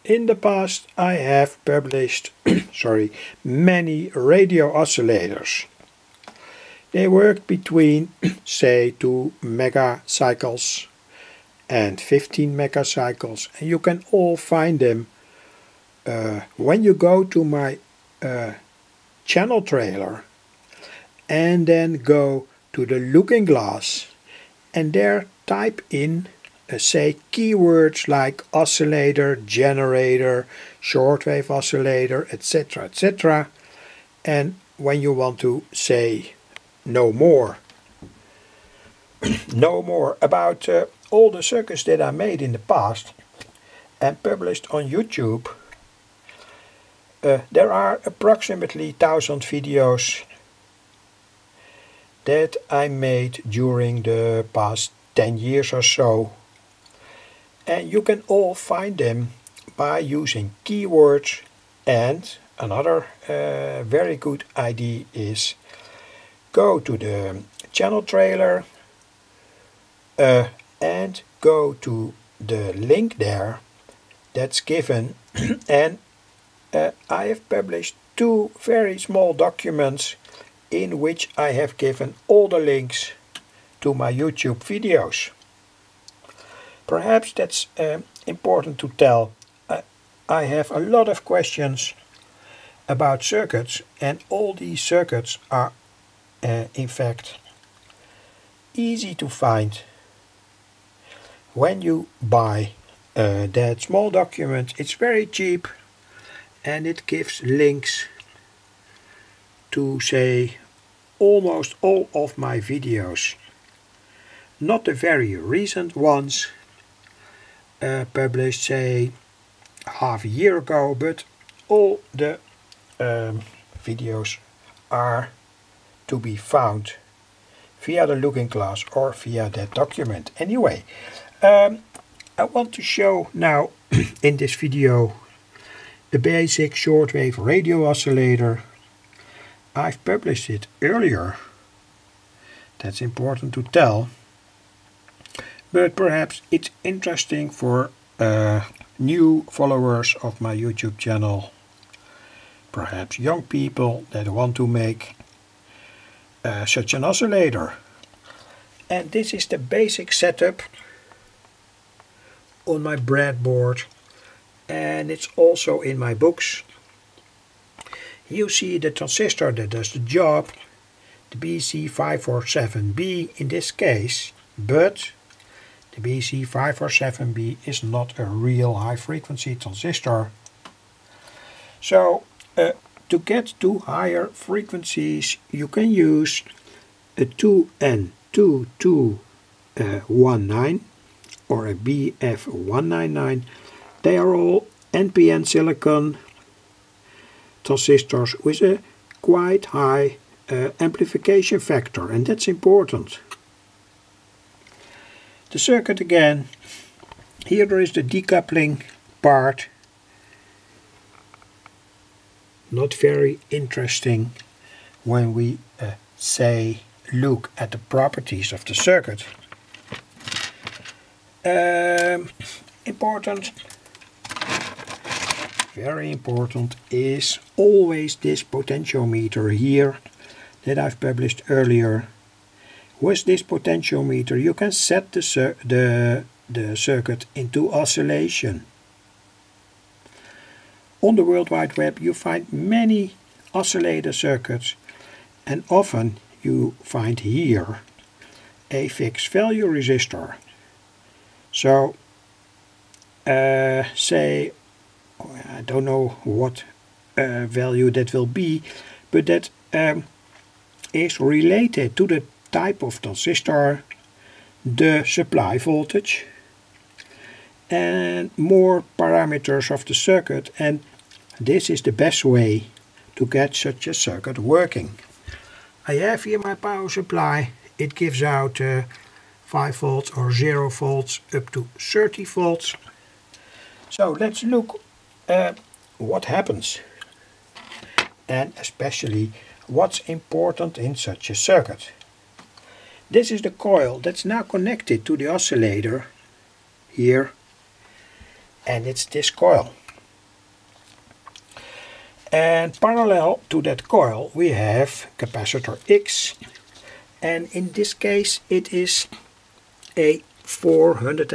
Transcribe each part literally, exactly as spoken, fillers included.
In the past I have published sorry, many radio oscillators. They work between say two megacycles and fifteen megacycles, and you can all find them uh, when you go to my uh, channel trailer and then go to the looking glass and there type in uh, say keywords like oscillator, generator, shortwave oscillator, etc, etc, and when you want to say no more no more about uh, all the circuits that I made in the past and published on YouTube, uh, there are approximately thousand videos that I made during the past ten years or so, and you can all find them by using keywords. And another uh, very good idea is go to the channel trailer uh, and go to the link there that's given and uh, I have published two very small documents in which I have given all the links to my YouTube videos. Perhaps that's uh, important to tell. Uh, I have a lot of questions about circuits, and all these circuits are uh, in fact easy to find when you buy uh, that small document. It's very cheap and it gives links to say almost all of my videos. Not the very recent ones uh, published say half a year ago, but all the um, videos are to be found via the looking glass or via that document. Anyway, um, I want to show now in this video the basic shortwave radio oscillator. I've published it earlier, that's important to tell, but perhaps it's interesting for uh, new followers of my YouTube channel, perhaps young people that want to make uh, such an oscillator. And this is the basic setup on my breadboard, and it's also in my books. You see the transistor that does the job, the B C five forty-seven B in this case, but the B C five forty-seven B is not a real high frequency transistor. So uh, to get to higher frequencies you can use a two N two two one nine or a B F one ninety-nine. They are all N P N silicon transistors with a quite high uh, amplification factor, and that's important. The circuit again, here there is the decoupling part, not very interesting when we uh, say look at the properties of the circuit. Um, important, very important is always this potentiometer here that I've published earlier. With this potentiometer you can set the, cir the, the circuit into oscillation. On the World Wide Web you find many oscillator circuits, and often you find here a fixed value resistor. So uh, say, I don't know what uh, value that will be, but that um, is related to the type of transistor, the supply voltage, and more parameters of the circuit, and this is the best way to get such a circuit working. I have here my power supply. It gives out uh, five volts or zero volts up to thirty volts. So let's look at what happens, and especially what's important in such a circuit. This is the coil that's now connected to the oscillator here, and it's this coil. And parallel to that coil we have capacitor X, and in this case it is a four hundred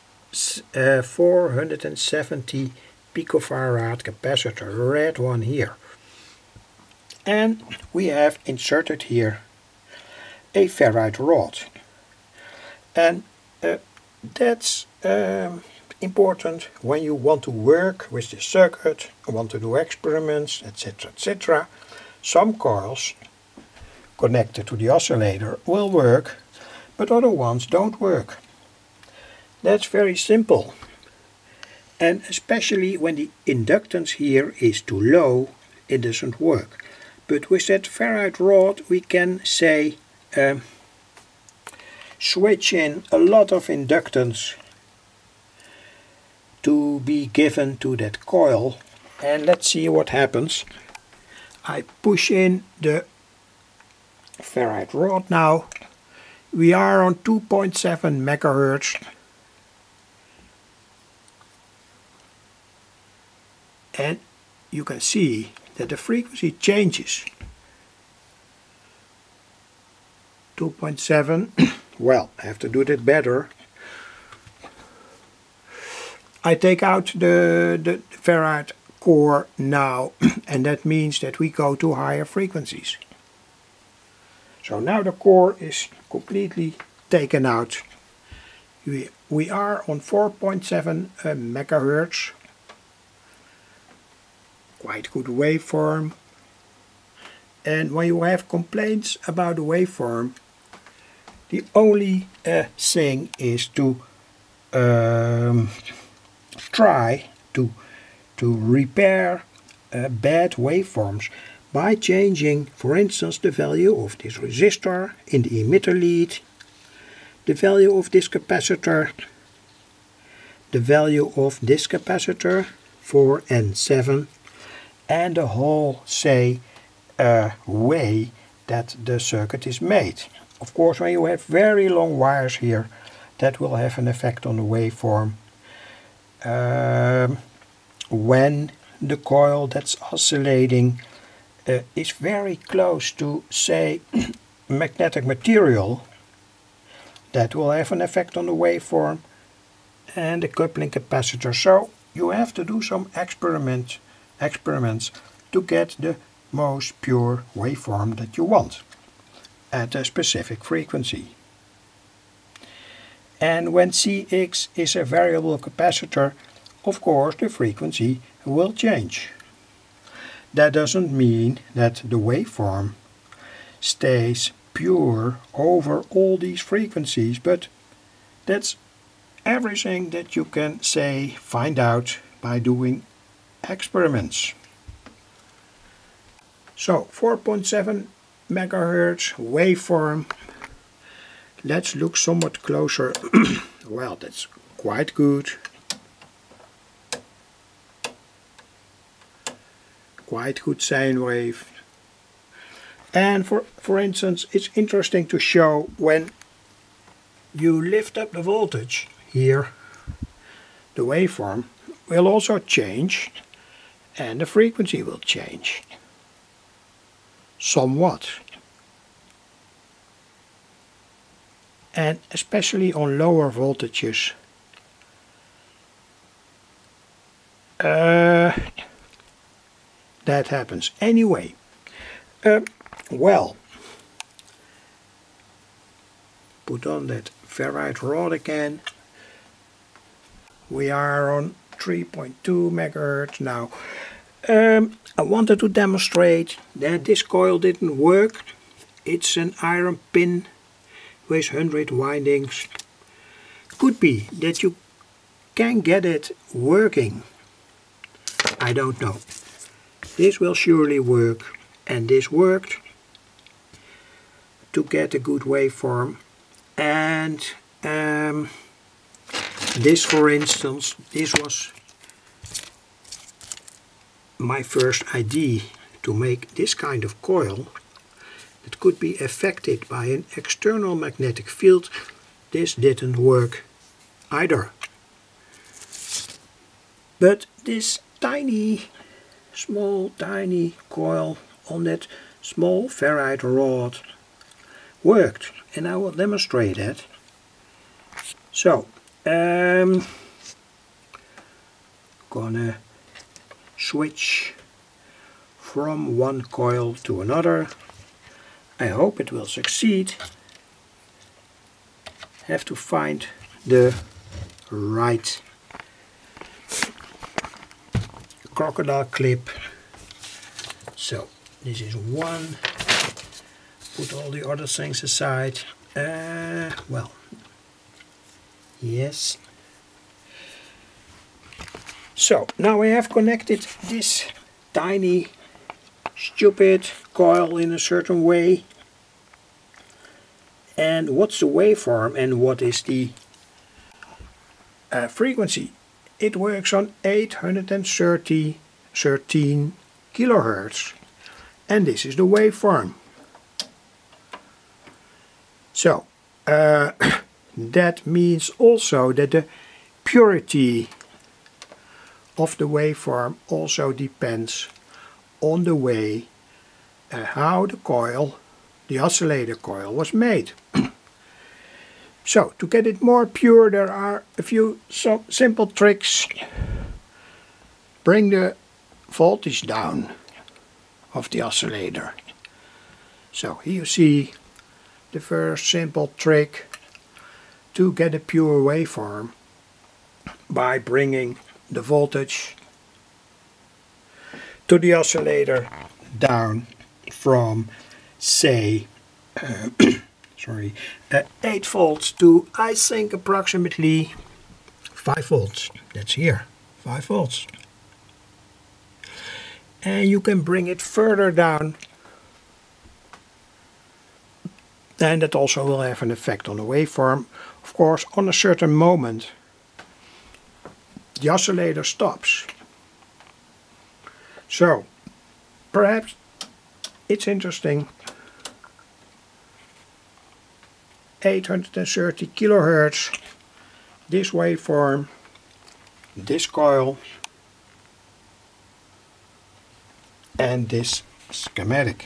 seventy picofarad capacitor, the red one here. And we have inserted here a ferrite rod, and uh, that's um, important when you want to work with the circuit, want to do experiments, etc, et cetera. Some coils connected to the oscillator will work, but other ones don't work. That's very simple, and especially when the inductance here is too low, it doesn't work. But with that ferrite rod we can say um, switch in a lot of inductance to be given to that coil, and let's see what happens. I push in the ferrite rod now. We are on two point seven megahertz, and you can see that the frequency changes. two point seven, well, I have to do that better. I take out the, the ferrite core now, and that means that we go to higher frequencies. So now the core is completely taken out. We, we are on four point seven uh, megahertz. Quite good waveform. And when you have complaints about the waveform, the only uh, thing is to um, try to, to repair uh, bad waveforms by changing, for instance, the value of this resistor in the emitter lead, the value of this capacitor, the value of this capacitor, four and seven, and the whole, say, uh, way that the circuit is made. Of course, when you have very long wires here, that will have an effect on the waveform. Um, when the coil that's oscillating uh, is very close to, say, magnetic material, that will have an effect on the waveform and the coupling capacitor. So you have to do some experiment, experiments to get the most pure waveform that you want at a specific frequency. And when C X is a variable capacitor, of course the frequency will change. That doesn't mean that the waveform stays pure over all these frequencies, but that's everything that you can, say, find out by doing experiments. So four point seven megahertz waveform. Let's look somewhat closer. Well, that's quite good. Quite good sine wave. And for, for instance, it's interesting to show when you lift up the voltage here, the waveform will also change and the frequency will change somewhat. And especially on lower voltages, uh, that happens. Anyway, uh, well, put on that ferrite rod again. We are on three point two megahertz now. Um, I wanted to demonstrate that this coil didn't work. It's an iron pin with one hundred windings. Could be that you can get it working. I don't know. This will surely work, and this worked to get a good waveform. And um, this, for instance, this was my first idea to make this kind of coil that could be affected by an external magnetic field. This didn't work either. But this tiny small tiny coil on that small ferrite rod worked, and I will demonstrate that. So, um, gonna switch from one coil to another. I hope it will succeed. Have to find the right crocodile clip. So this is one. Put all the other things aside. Uh, well, yes. So now I have connected this tiny stupid coil in a certain way. And what's the waveform and what is the uh, frequency? It works on eight hundred thirty, thirteen kilohertz, and this is the waveform. So uh, that means also that the purity of the waveform also depends on the way uh, how the coil, the oscillator coil, was made. So to get it more pure, there are a few so simple tricks. Bring the voltage down of the oscillator. So here you see the first simple trick to get a pure waveform by bringing the voltage to the oscillator down from, say, uh, sorry, uh, eight volts to, I think, approximately five volts. That's here, five volts. And you can bring it further down, and that also will have an effect on the waveform. Of course, on a certain moment, the oscillator stops. So, perhaps it's interesting. eight hundred thirty kilohertz, this waveform, this coil, and this schematic.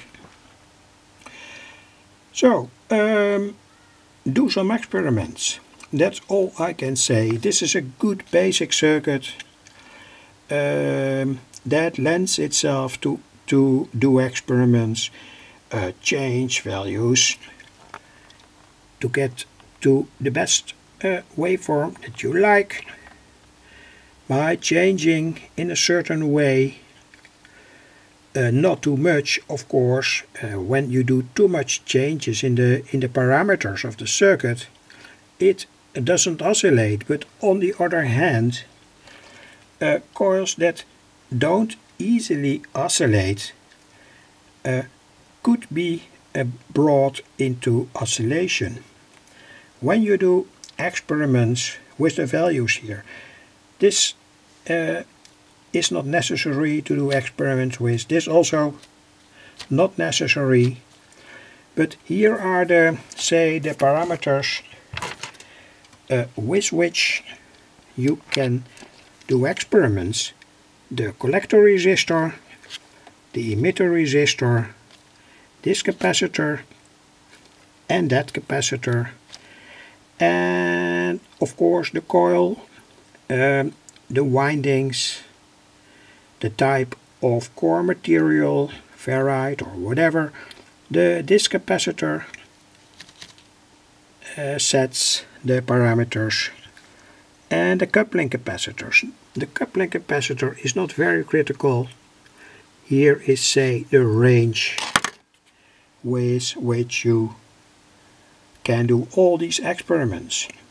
So, um, do some experiments. That's all I can say. This is a good basic circuit um, that lends itself to, to do experiments, uh, change values, to get to the best uh, waveform that you like by changing in a certain way. Uh, not too much, of course. Uh, when you do too much changes in the in the parameters of the circuit, it doesn't oscillate. But on the other hand, uh, coils that don't easily oscillate uh, could be uh, brought into oscillation. When you do experiments with the values here, this uh, is not necessary to do experiments with. This also not necessary. But here are the, say, the parameters uh, with which you can do experiments. The collector resistor, the emitter resistor, this capacitor, and that capacitor, and of course the coil, um, the windings, the type of core material, ferrite or whatever, the this capacitor uh, sets the parameters, and the coupling capacitors. The coupling capacitor is not very critical. Here is, say, the range with which you can do all these experiments.